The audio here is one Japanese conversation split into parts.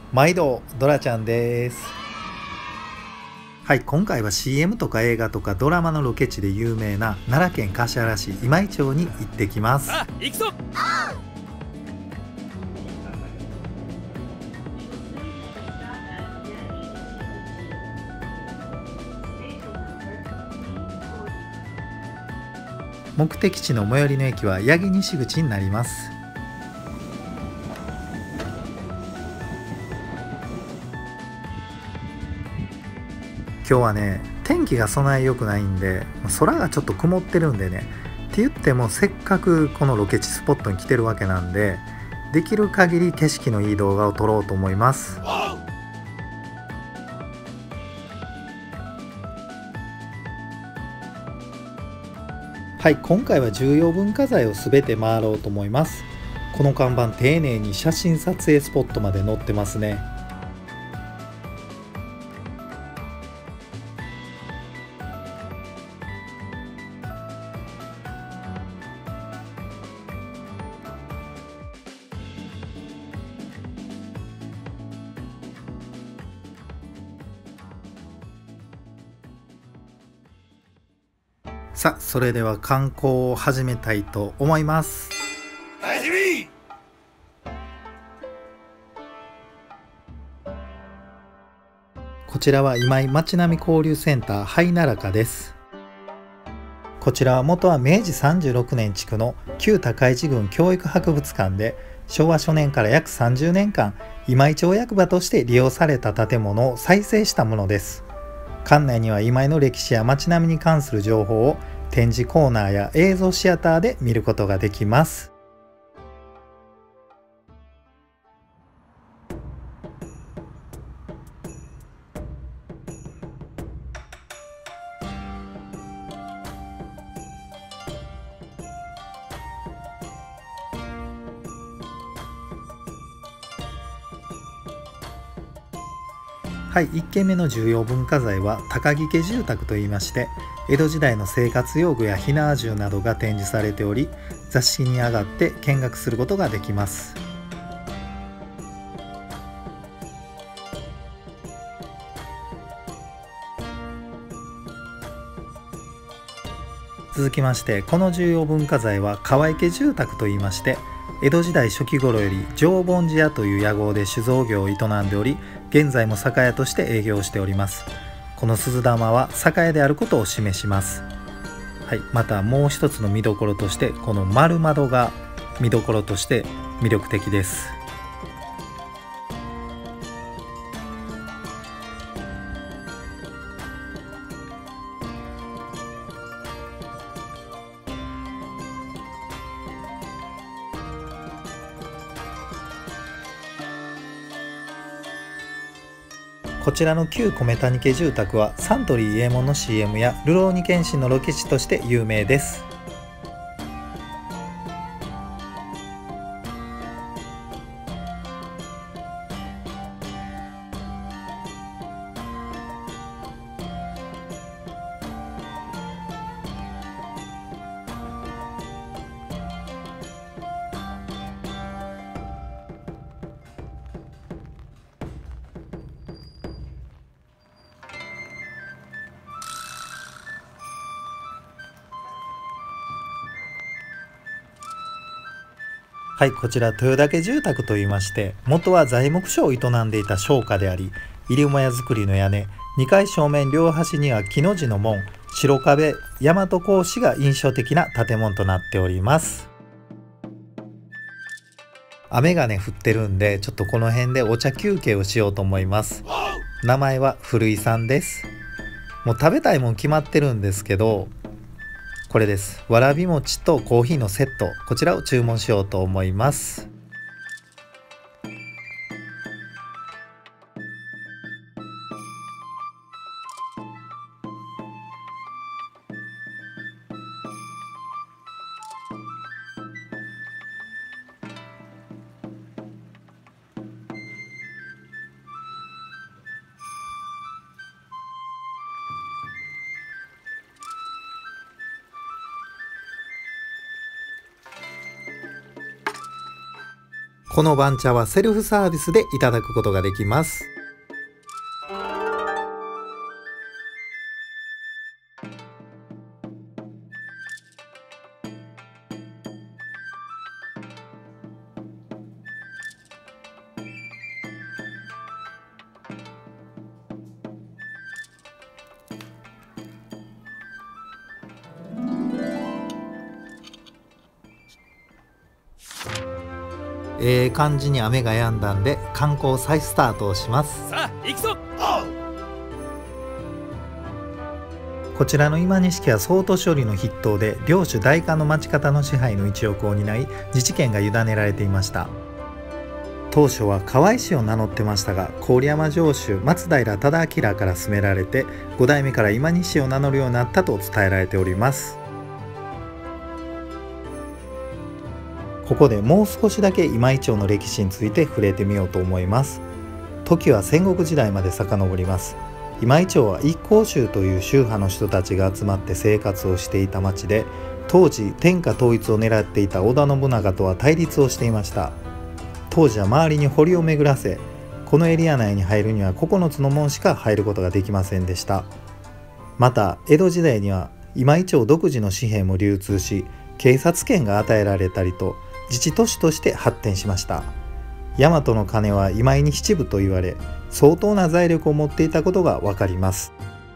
毎度ドラちゃんです。はい、今回は CM とか映画とかドラマのロケ地で有名な奈良県橿原市今井町に行ってきます。 行くぞ。 目的地の最寄りの駅は八木西口になります。今日はね、天気がそない良くないんで、空がちょっと曇ってるんでね、って言ってもせっかくこのロケ地スポットに来てるわけなんで、できる限り景色のいい動画を撮ろうと思います。はい、今回は重要文化財を全て回ろうと思います。この看板丁寧に写真撮影スポットまで載ってますね。さあ、それでは観光を始めたいと思います。こちらは今井まちなみ交流センターはいならかです。こちらは元は明治36年築の旧高市郡教育博物館で、昭和初年から約30年間今井町役場として利用された建物を再生したものです。館内には今井の歴史や街並みに関する情報を展示コーナーや映像シアターで見ることができます。はい、1軒目の重要文化財は高木家住宅といいまして、江戸時代の生活用具や火縄銃などが展示されており、座敷に上がって見学することができます。続きまして、この重要文化財は河合家住宅といいまして、江戸時代初期頃より常盆寺屋という屋号で酒造業を営んでおり、現在も酒屋として営業しております。この鈴玉は酒屋であることを示します。はい、またもう一つの見どころとして、この丸窓が見どころとして魅力的です。こちらの旧米谷家住宅はサントリー伊右衛門の CM やルローニケンシンのロケ地として有名です。はい、こちら豊田家住宅といいまして、元は材木商を営んでいた商家であり、入母屋造りの屋根、2階正面両端には木の字の門、白壁、大和格子が印象的な建物となっております。雨がね降ってるんで、ちょっとこの辺でお茶休憩をしようと思います。名前は古井さんです。もう食べたいもん決まってるんですけど、これです。わらび餅とコーヒーのセット、こちらを注文しようと思います。 この番茶はセルフサービスでいただくことができます。感じに雨が止んだんで観光再スタートをします。 さあ行くぞ。 こちらの今錦は総都処理の筆頭で領主代官の町方の支配の一翼を担い自治権が委ねられていました。当初は河合氏を名乗ってましたが、郡山城主松平忠明から進められて5代目から今西を名乗るようになったと伝えられております。ここでもう少しだけ今井町の歴史について触れてみようと思います。時は戦国時代まで遡ります。今井町は一向宗という宗派の人たちが集まって生活をしていた町で、当時天下統一を狙っていた織田信長とは対立をしていました。当時は周りに堀を巡らせ、このエリア内に入るには9つの門しか入ることができませんでした。また江戸時代には今井町独自の紙幣も流通し、警察権が与えられたりと自治都市として発展しました。大和の鐘は今井に七部と言われ、相当な財力を持っていたことがわかります。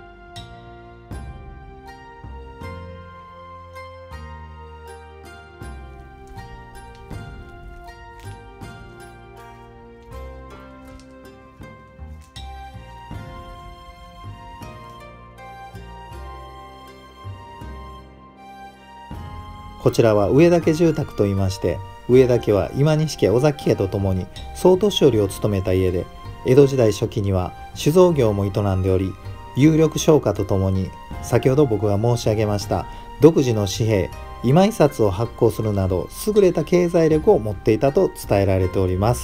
こちらは上田家住宅といいまして、上田家は今西家尾崎家とともに総統処理を務めた家で、江戸時代初期には酒造業も営んでおり、有力商家とともに先ほど僕が申し上げました独自の紙幣今井札を発行するなど優れた経済力を持っていたと伝えられております。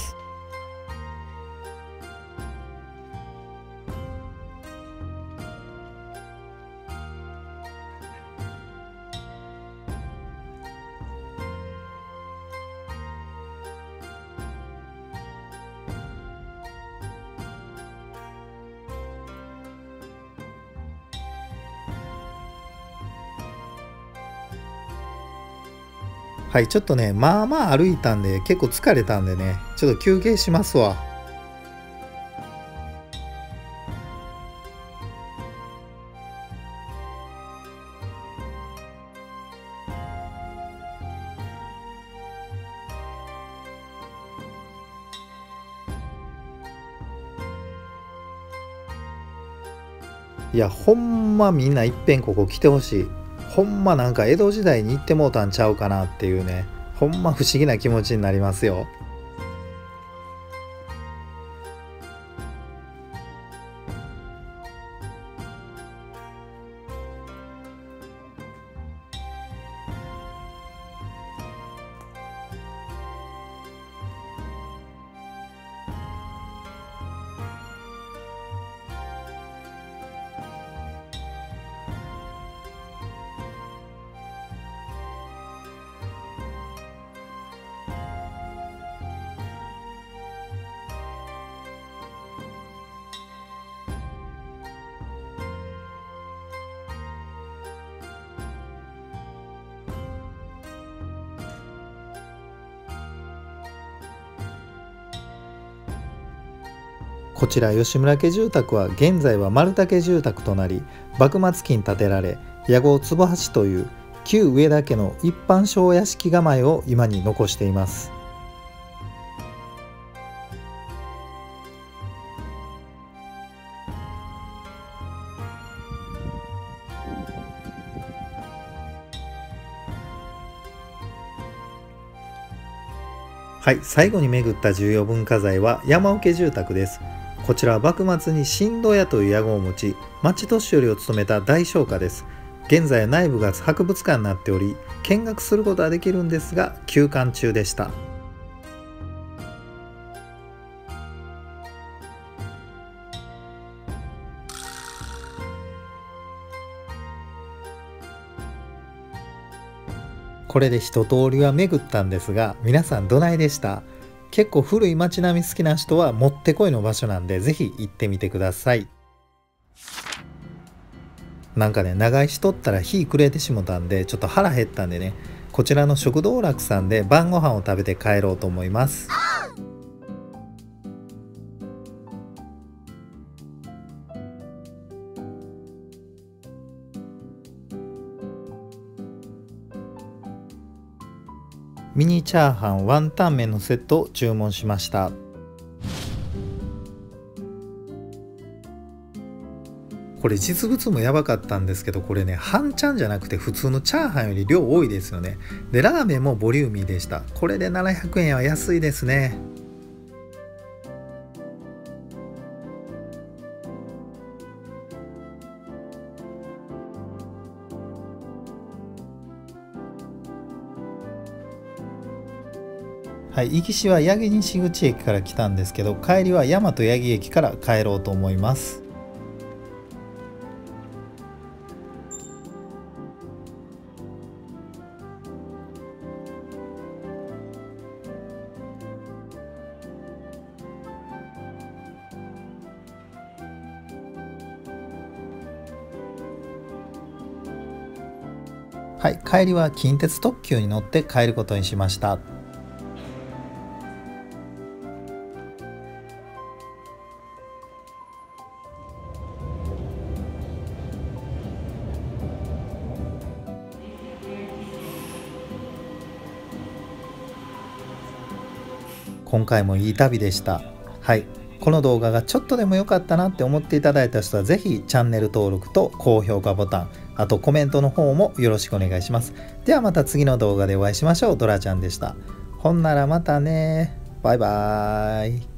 はい、ちょっとね、まあまあ歩いたんで結構疲れたんでね、ちょっと休憩しますわ。いや、ほんまみんないっぺんここ来てほしい。ほんまなんか江戸時代に行ってもうたんちゃうかなっていうね、ほんま不思議な気持ちになりますよ。こちら吉村家住宅は現在は丸竹住宅となり、幕末期に建てられ、屋号坪橋という旧上田家の一般小屋敷構えを今に残しています。はい、最後に巡った重要文化財は山桶住宅です。こちらは幕末に新戸屋という屋号を持ち、町年寄りを務めた大商家です。現在は内部が博物館になっており、見学することはできるんですが休館中でした。これで一通りは巡ったんですが、皆さんどないでした？ 結構古い街並み好きな人はもってこいの場所なんで、ぜひ行ってみてください。なんかね、長居しとったら日暮れてしもたんで、ちょっと腹減ったんでね、こちらの食道楽さんで晩ご飯を食べて帰ろうと思います。ミニチャーハンワンタン麺のセットを注文しました。これ実物もやばかったんですけど、これね半チャンじゃなくて普通のチャーハンより量多いですよね。でラーメンもボリューミーでした。これで700円は安いですね。はい、行きしは八木西口駅から来たんですけど、帰りは大和八木駅から帰ろうと思います。はい、帰りは近鉄特急に乗って帰ることにしました。今回もいい旅でした。はい、この動画がちょっとでも良かったなって思っていただいた人はぜひチャンネル登録と高評価ボタン、あとコメントの方もよろしくお願いします。ではまた次の動画でお会いしましょう。ドラちゃんでした。ほんならまたね。バイバーイ。